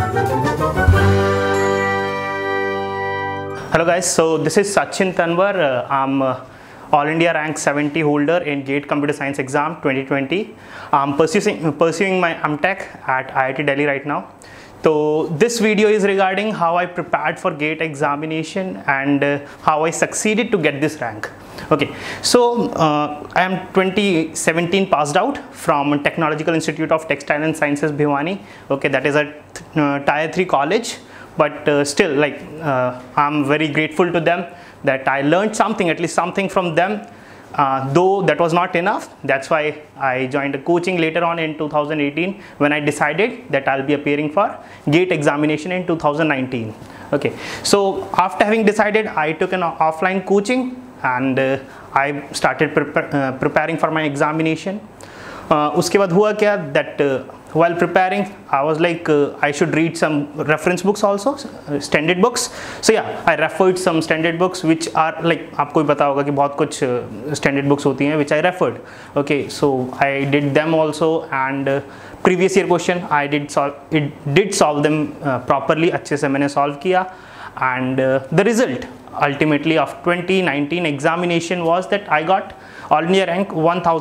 Hello guys, so this is Sachin Tanwar. I'm All India Rank 70 holder in GATE Computer Science Exam 2020. I'm pursuing my MTech at IIT Delhi right now. So this video is regarding how I prepared for GATE examination and how I succeeded to get this rank. Okay, so I am 2017 passed out from Technological Institute of Textile and Sciences Bhiwani. Okay, that is a Tier 3 college. But still, like, I'm very grateful to them that I learned something, at least something from them, though that was not enough. That's why I joined a coaching later on in 2018 when I decided that I'll be appearing for GATE examination in 2019. Okay, so after having decided, I took an offline coaching and I started preparing for my examination. उसके बाद हुआ क्या that while preparing I was like I should read some reference books also, standard books. So yeah, I referred some standard books which are like, आपको भी पता होगा कि बहुत कुछ standard books होती हैं which I referred. Okay, so I did them also and previous year question I did solve them properly, अच्छे से मैंने solve किया and the result ultimately of 2019 examination was that I got All India rank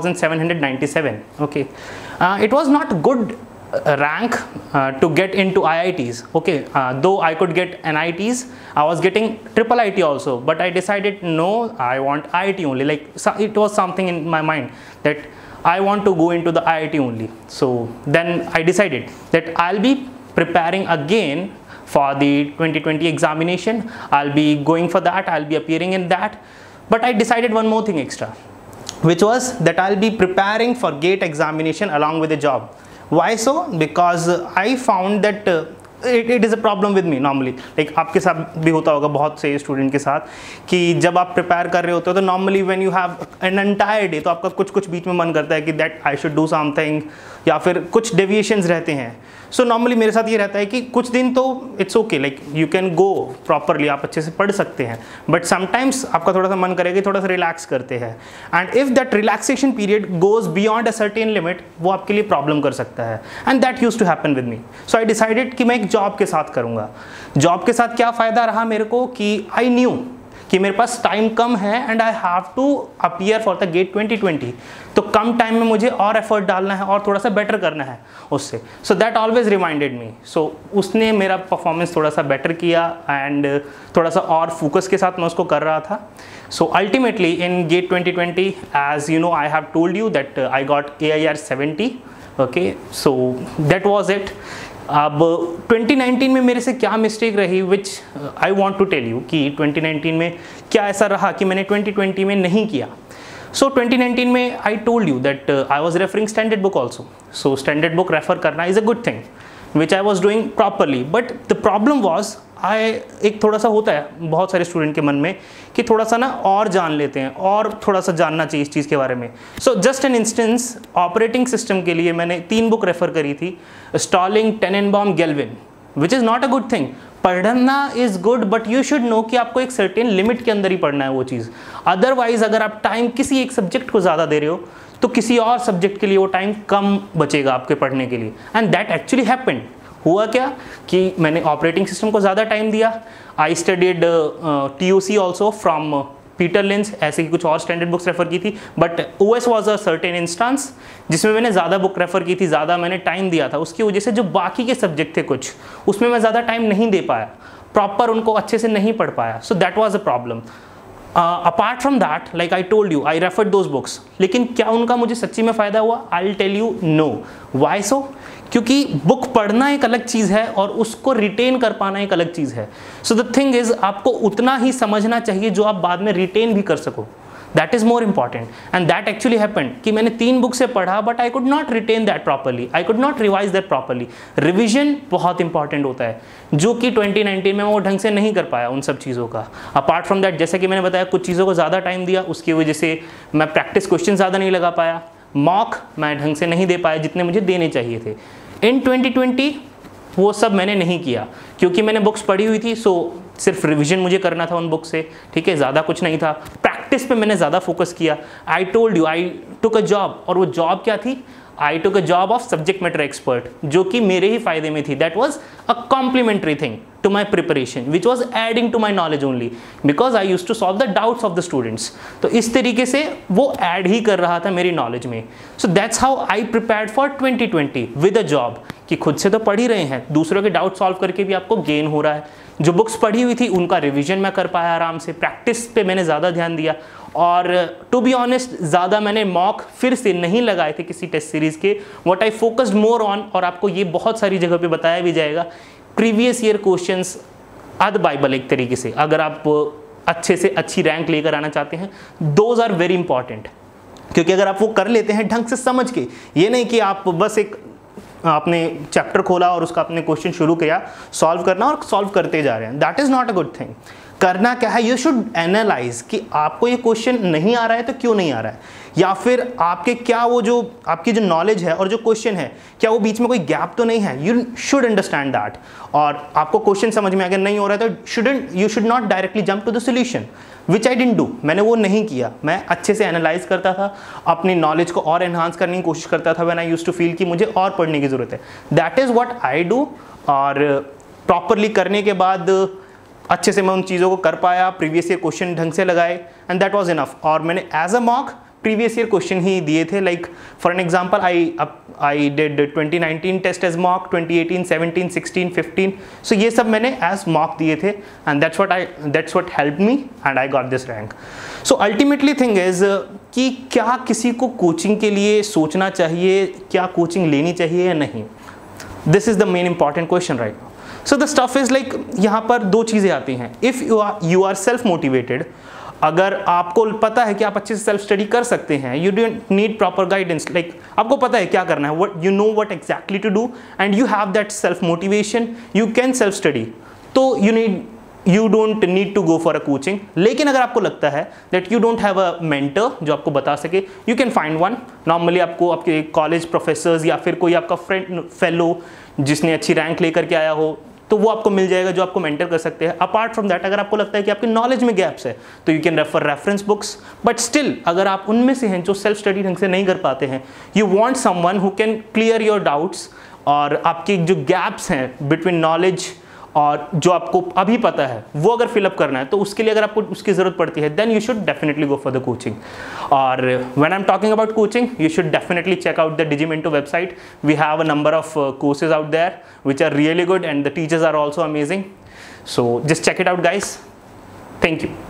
1797. Okay, it was not good rank to get into IITs. Okay, though I could get NITs, I was getting triple IT also, but I decided no, I want IIT only. Like, so it was something in my mind that I want to go into the IIT only. So then I decided that I'll be preparing again for the 2020 examination. I'll be going for that, I'll be appearing in that. But I decided one more thing extra, which was that I'll be preparing for GATE examination along with a job. Why so? Because I found that it is a problem with me normally. Like आपके साथ भी होता होगा बहुत से student के साथ कि जब आप प्रिपेयर कर रहे होते हो तो normally when you have an entire day तो आपका कुछ बीच में मन करता है कि that I should do something या फिर कुछ डेविएशंस रहते हैं. सो नॉर्मली मेरे साथ ये रहता है कि कुछ दिन तो it's okay, like you can go properly, आप अच्छे से पढ़ सकते हैं, बट समटाइम्स आपका थोड़ा सा मन करेगा थोड़ा सा रिलैक्स करते हैं and if that relaxation period goes beyond a certain limit वो आपके लिए प्रॉब्लम कर सकता है and that used to happen with me. So I decided कि मैं एक जॉब के साथ करूँगा. जॉब के साथ क्या फ़ायदा रहा मेरे को कि आई न्यू कि मेरे पास टाइम कम है and I have to appear for the GATE 2020. तो कम टाइम में मुझे और एफर्ट डालना है और थोड़ा सा बेटर करना है उससे. So that always reminded me. So उसने मेरा परफॉर्मेंस थोड़ा सा बेटर किया एंड थोड़ा सा और फोकस के साथ मैं उसको कर रहा था. So ultimately in GATE 2020 as you know I have told you that I got AIR 70. Okay, so that was it. अब 2019 में मेरे से क्या मिस्टेक रही which I want to tell you कि 2019 में क्या ऐसा रहा कि मैंने 2020 में नहीं किया. सो 2019 में I told you that I was referring standard book also. So standard book refer करना is a good thing which I was doing properly, but the problem was एक थोड़ा सा होता है बहुत सारे स्टूडेंट के मन में कि थोड़ा सा ना और जान लेते हैं और थोड़ा सा जानना चाहिए इस चीज़ के बारे में. So just an instance, operating system के लिए मैंने 3 बुक रेफर करी थी, Stalling, Tanenbaum, Galvin, which is not a good thing. पढ़ना is good but you should know कि आपको एक सर्टेन लिमिट के अंदर ही पढ़ना है वो चीज़. अदरवाइज अगर आप टाइम किसी एक सब्जेक्ट को ज़्यादा दे रहे हो तो किसी और सब्जेक्ट के लिए वो टाइम कम बचेगा आपके पढ़ने के लिए. And that actually happened. हुआ क्या कि मैंने ऑपरेटिंग सिस्टम को ज़्यादा टाइम दिया. I studied TOC also from Peter Linz, ऐसे ही कुछ और स्टैंडर्ड बुक्स रेफर की थी, but OS was a certain instance जिसमें मैंने ज़्यादा बुक रेफर की थी, ज़्यादा मैंने टाइम दिया था. उसकी वजह से जो बाकी के सब्जेक्ट थे कुछ उसमें मैं ज़्यादा टाइम नहीं दे पाया, प्रॉपर उनको अच्छे से नहीं पढ़ पाया. So that was a problem. Apart from that, like I told you, I referred those books, लेकिन क्या उनका मुझे सच्ची में फ़ायदा हुआ? I will tell you no. Why so? क्योंकि बुक पढ़ना एक अलग चीज़ है और उसको रिटेन कर पाना एक अलग चीज़ है. सो द थिंग इज़ आपको उतना ही समझना चाहिए जो आप बाद में रिटेन भी कर सको. That is more important and that actually happened कि मैंने 3 बुक से पढ़ा but I could not retain that properly, I could not revise that properly. Revision बहुत इंपॉर्टेंट होता है जो कि 2019 में वो ढंग से नहीं कर पाया उन सब चीज़ों का. अपार्ट फ्रॉम दैट, जैसे कि मैंने बताया, कुछ चीज़ों को ज़्यादा टाइम दिया, उसकी वजह से मैं प्रैक्टिस क्वेश्चन ज़्यादा नहीं लगा पाया, मॉक मैं ढंग से नहीं दे पाया जितने मुझे देने चाहिए थे. इन 2020 वो सब मैंने नहीं किया क्योंकि मैंने बुक्स पढ़ी हुई थी. सो सिर्फ रिवीजन मुझे करना था उन बुक से, ठीक है, ज़्यादा कुछ नहीं था. प्रैक्टिस पे मैंने ज़्यादा फोकस किया. I told you I took a job, और वो जॉब क्या थी? I took a job of subject matter expert, जो कि मेरे ही फायदे में थी. That was a complementary thing to my preparation, which was adding to my knowledge only, because I used to solve the doubts of the students. तो इस तरीके से वो ऐड ही कर रहा था मेरी नॉलेज में. So that's how I prepared for 2020 with a job, कि खुद से तो पढ़ ही रहे हैं, दूसरों के डाउट सॉल्व करके भी आपको गेन हो रहा है. जो बुक्स पढ़ी हुई थी उनका रिवीजन मैं कर पाया आराम से, प्रैक्टिस पे मैंने ज़्यादा ध्यान दिया. और टू बी ऑनेस्ट ज़्यादा मैंने मॉक फिर से नहीं लगाए थे किसी टेस्ट सीरीज़ के. What I focused more on, और आपको ये बहुत सारी जगह पे बताया भी जाएगा, प्रीवियस ईयर क्वेश्चंस अद बाइबल एक तरीके से. अगर आप अच्छे से अच्छी रैंक लेकर आना चाहते हैं, दोज आर वेरी इंपॉर्टेंट. क्योंकि अगर आप वो कर लेते हैं ढंग से समझ के, ये नहीं कि आप बस एक आपने चैप्टर खोला और उसका आपने क्वेश्चन शुरू किया सॉल्व करना और सॉल्व करते जा रहे हैं, that is not a good thing. करना क्या है, यू शुड एनालाइज कि आपको ये क्वेश्चन नहीं आ रहा है तो क्यों नहीं आ रहा है, या फिर आपके क्या वो जो आपकी जो नॉलेज है और जो क्वेश्चन है क्या वो बीच में कोई गैप तो नहीं है. You should understand that. और आपको क्वेश्चन समझ में अगर नहीं हो रहा है तो you should not directly jump to the solution, which I didn't do. मैंने वो नहीं किया. मैं अच्छे से एनालाइज करता था, अपनी नॉलेज को और एनहांस करने की कोशिश करता था when I used to feel कि मुझे और पढ़ने की ज़रूरत है. That is what I do. और प्रॉपरली करने के बाद अच्छे से मैं उन चीज़ों को कर पाया, प्रीवियस ईयर क्वेश्चन ढंग से लगाए, एंड दैट वाज इनफ. और मैंने as a mock previous year question ही दिए थे. Like for an example I did 2019 test as mock, 2018, 17, 16, 15. सो ये सब मैंने एज मॉक दिए थे, and that's what helped me and I got this rank. So ultimately thing is कि क्या किसी को कोचिंग के लिए सोचना चाहिए, क्या कोचिंग लेनी चाहिए या नहीं. This is the main important question right. So the stuff is like, यहाँ पर दो चीज़ें आती हैं. If you are self motivated, अगर आपको पता है कि आप अच्छे से सेल्फ स्टडी कर सकते हैं, you don't need proper guidance, like आपको पता है क्या करना है, what you know what exactly to do, and you have that self motivation, you can self study, तो you don't need to go for a coaching. लेकिन अगर आपको लगता है that you don't have a mentor जो आपको बता सके, you can find one. Normally आपको आपके कॉलेज प्रोफेसर्स या फिर कोई आपका फ्रेंड फेलो जिसने अच्छी रैंक लेकर के आया हो, तो वो आपको मिल जाएगा जो आपको मेंटर कर सकते हैं. अपार्ट फ्रॉम दैट, अगर आपको लगता है कि आपकी नॉलेज में गैप्स है, तो you can refer reference books. But still अगर आप उनमें से हैं जो सेल्फ स्टडी ढंग से नहीं कर पाते हैं, you want someone who can clear your doubts, और आपके जो गैप्स हैं बिटवीन नॉलेज और जो आपको अभी पता है वो अगर फिलअप करना है, तो उसके लिए अगर आपको उसकी ज़रूरत पड़ती है, then you should definitely go for the coaching. और when I am talking about coaching, you should definitely check out the Digimento website. We have a number of courses out there which are really good, and the teachers are also amazing. So just check it out guys. Thank you.